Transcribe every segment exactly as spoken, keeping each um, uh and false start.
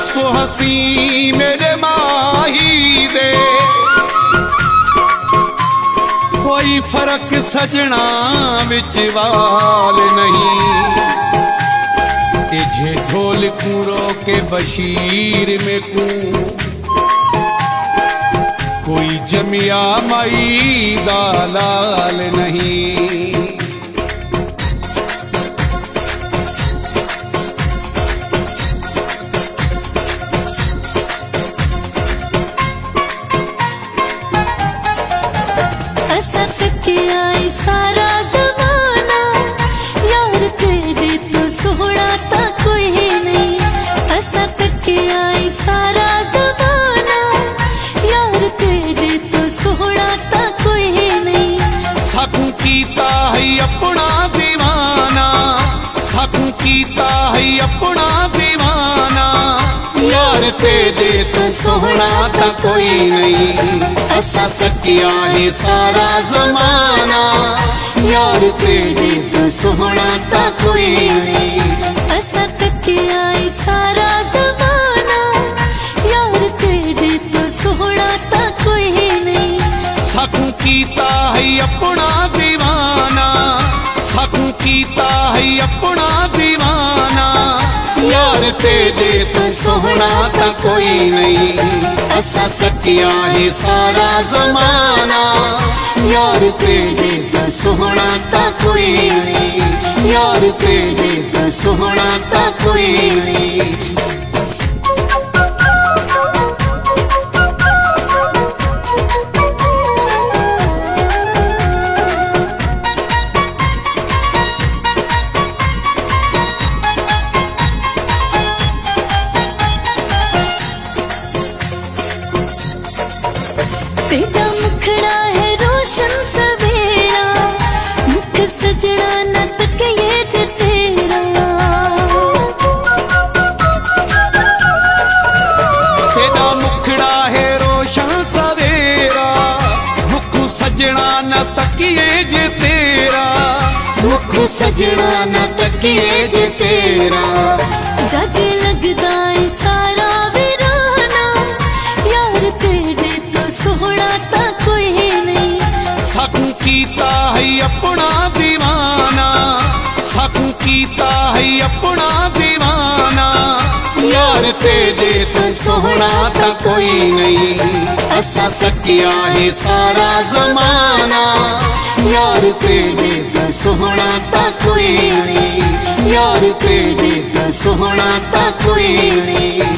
सो हसी मेरे माही दे, कोई फर्क सजना विच वाल नहीं। जे ढोल कूरो के बशीर में कू कोई जमिया माई दालाल नहीं। असत के आई सारा जमाना, यार तेरे तो सोहना ता कोई नहीं। असत के आई सारा जमाना, यार तेरे तो सोहना ता कोई नहीं। साकू कीता है अपना दीवाना, साकू कीता है अपना दीवाना, यार तेरे तो सोहना ता कोई नहीं। असा तकिया है सारा जमाना, यार तेरे तो सोहना ता कोई नहीं। असा तकिया है सारा जमाना, यार तेरे तो सोहना ता कोई नहीं। साकू कीता है अपना दीवाना, साकू कीता है अपना दीवाना, यार तेरे तो सोहना ता कोई नहीं। असा तकिया है सारा जमाना, यार तेरे तो सोहना ता कोई नहीं। यार तेरे तो सोहना ता कोई नहीं। तेरा मुखड़ा है रोशन सवेरा, मुख सजना न तके ये जे तेरा। तेरा मुखड़ा है रोशन सवेरा, मुख सजना न तकिए जे तेरा। मुख सजना न तकिए जे तेरा। जग लगदा है सारा वीराना, यार तेरे तो सोहना ता कोई नहीं। साकू कीता है अपना दीवाना, साकू कीता है अपना दीवाना, यार तेरे तो सोहना ता कोई नहीं। असा तकिया है सारा जमाना, यार तेरे तो सोहना ता कोई नहीं। यार तेरे तो सोहना ता कोई नहीं।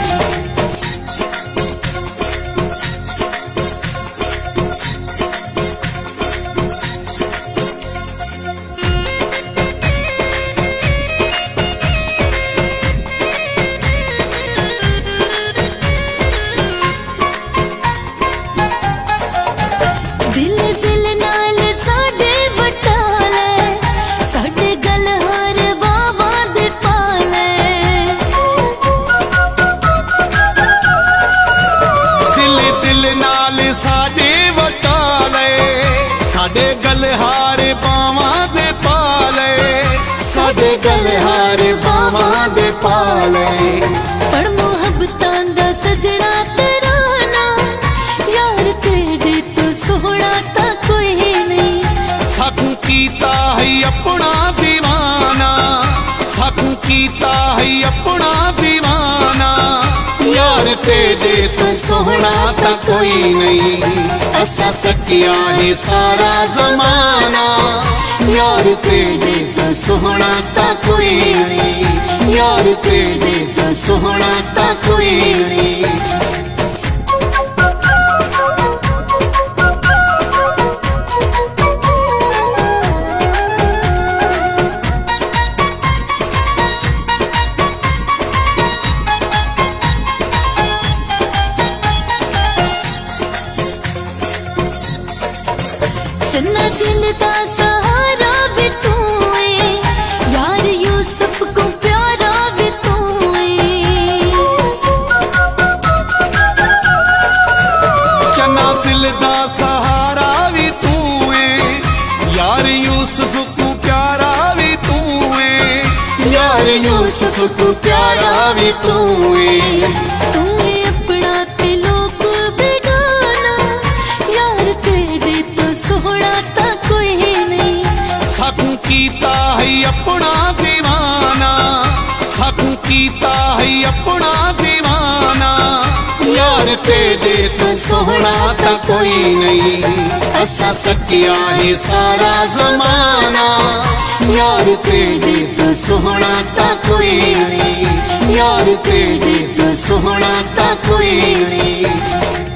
दिल दिल नाल साडे वटाले, साडे गल हार बाबा दे पाले। दिल दिल नाल साडे वटाले, साडे गलहार बावां दे पाले। साडे गलहार बावां दे पाले। पर मोहब्बतां दा सजना तेरा ना, यार तेरे तो सोहना ता कोई नहीं। साकू कीता है अपना दीवाना, साकू कीता है अपना दीवाना, यार तेरे तो सोहना ता कोई नहीं। असा तकिया है सारा जमाना, यार तेरे तो सोहना ता कोई नहीं। यार तेरे तो सोहना ता कोई नहीं। चन्ना दिल दा सहारा भी तू है, यार यूसुफ को प्यारा भी तू है। चन्ना दिल दा सहारा भी तू है, यार यूसुफ को प्यारा भी तू है। यार यूसुफ को प्यारा भी तू है। कीता है अपना दीवाना, साकू कीता है अपना दीवाना। यार तेरे तो सोहना ता कोई नहीं, असा तकिया है सारा जमाना। यार तेरे तो सोहना ता कोई नहीं, यार तेरे तो सोहना ता कोई नहीं।